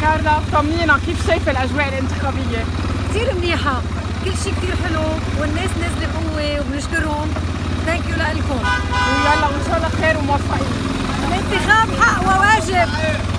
كارلا طمنينا كيف شايفة الأجواء الانتخابية؟ كثير منيحة، كل شيء كثير حلو والناس نازلة بقوة وبنشكرهم. ثانك يو لكم ويلا وإن شاء الله خير وموفقين. الانتخاب حق وواجب.